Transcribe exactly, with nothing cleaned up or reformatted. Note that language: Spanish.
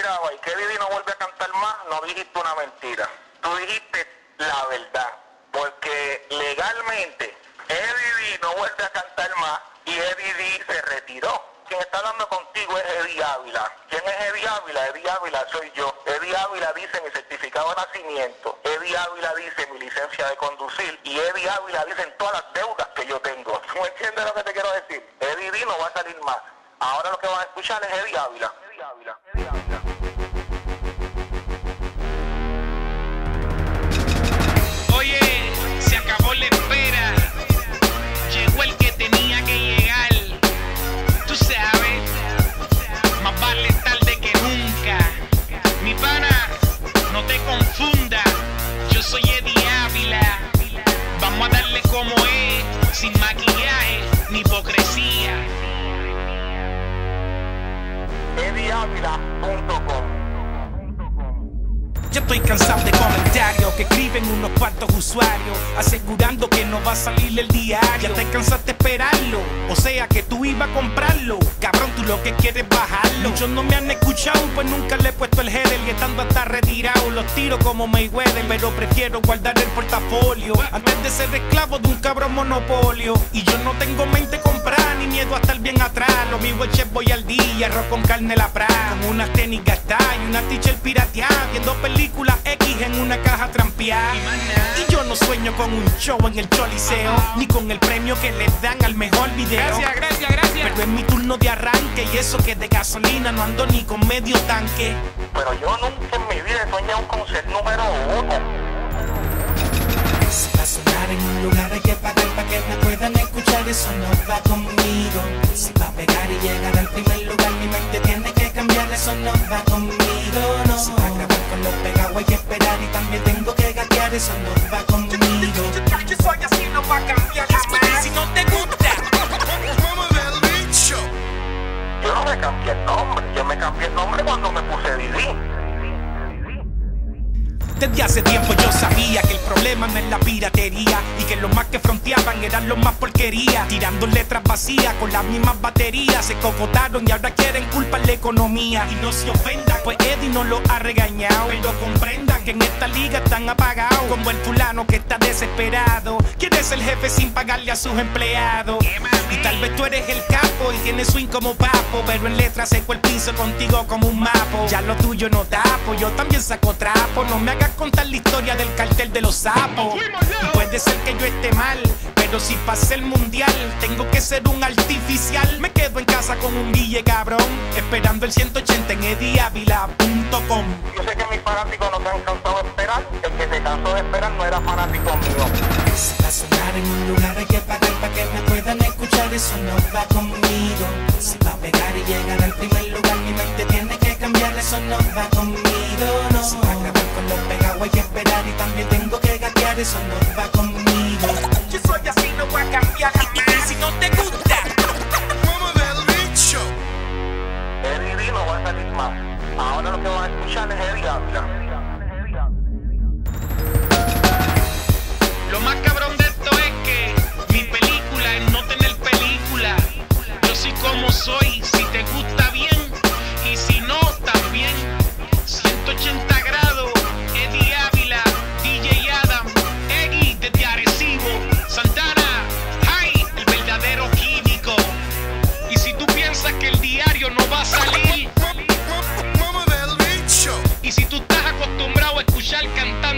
graba y que Didi no vuelve a cantar más, no dijiste una mentira. Tú dijiste la verdad. Porque legalmente, Eddie D no vuelve a cantar más y Eddie D se retiró. Quien está hablando contigo es Eddie Ávila. ¿Quién es Eddie Ávila? Eddie Ávila soy yo. Eddie Ávila dice mi certificado de nacimiento. Eddie Ávila dice mi licencia de conducir. Y Eddie Ávila dice en todas las deudas que yo tengo. ¿Tú me entiendes lo que te quiero decir? Eddie D no va a salir más. Ahora lo que van a escuchar es Eddie Ávila. Eddie Ávila. Eddie Ávila. Oye, se acabó la espera. Llegó el que tenía que llegar. Tú sabes, más vale tarde que nunca. Mi pana, no te confunda. Yo soy Eddie Ávila. Vamos a darle como es, sin maquillaje ni hipocresía. Eddie Ávila punto com. Yo estoy cansado de comentarios que escriben unos cuantos usuarios asegurando que no va a salir el diario. Ya te cansaste de esperarlo, o sea que tú ibas a comprarlo. Cabrón, tú lo que quieres es bajarlo. Muchos no me han escuchado, pues nunca le he puesto el header. Y estando hasta retirado, los tiro como Mayweather. Pero prefiero guardar el portafolio antes de ser esclavo de un cabrón monopolio. Y yo no tengo mente comprar, ni miedo a estar bien atrás. Lo mismo el chef voy al día, arroz con carne la pra, con unas tenis gastadas y una t-shirt pirateada, viendo películas Película X en una caja trampeada. Y yo no sueño con un show en el Choliseo, ni con el premio que le dan al mejor video. Gracias, gracias, gracias. Pero es mi turno de arranque y eso que de gasolina no ando ni con medio tanque. Pero yo nunca en mi vida he soñado con ser número uno. Si va a sonar en un lugar hay que pagar para que me puedan escuchar, eso no va conmigo. Si va a pegar y llegar al primer lugar mi mente tiene que cambiar, eso no va conmigo, no. Si va a grabar con los pegados hay que esperar y también tengo que gatear, eso no va conmigo. Yo soy así, no va a cambiar jamás. Si no te gusta, Yo no me cambié el nombre, yo me cambié el nombre cuando me puse Didi. desde hace tiempo yo sabía que el problema no es la piratería y que los más que fronteaban eran los más porquería, tirando letras vacías con las mismas baterías. Se cocotaron y ahora quieren culpar la economía. Y no se ofendan, pues Eddie no lo ha regañado, pero comprendan que en esta liga están apagados, como el fulano que está desesperado, quiere ser jefe sin pagarle a sus empleados. Y tal vez tú eres el capo y tienes swing como papo, pero en letras seco el piso contigo como un mapo. Ya lo tuyo no tapo, yo también saco trapo. No me hagas contar la historia del cartel de los sapos. Y puede ser que yo esté mal, pero si pasé el mundial tengo que ser un artificial. Me quedo en casa con un guille cabrón, esperando el ciento ochenta en eddie ávila punto com. Yo sé que mis fanáticos no se han cansado de esperar. El que se cansó de esperar no era fanático mío. Si va a sonar en un lugar hay que pagar para que me puedan escuchar, eso no va conmigo. Si va a pegar y llegar al primer lugar mi mente tiene que cambiar, eso no va conmigo, no. Si va a grabar con los pegados hay que esperar y también tengo que gatear, eso no va conmigo. Yo soy así, no voy a cambiar jamás. Si no te gusta, Eddie D no va a salir más. Ahora lo que van a escuchar es Eddie Ávila. Lo más cabrón de esto es que mi película es no tener película. Yo soy como soy, si te gusta bien y si no también. ciento ochenta grados, Eddie Ávila, D J Adam, Eggy desde Arecibo, Santana, Jai, el verdadero químico. Y si tú piensas que el diario no va a salir, y si tú estás acostumbrado a escuchar cantar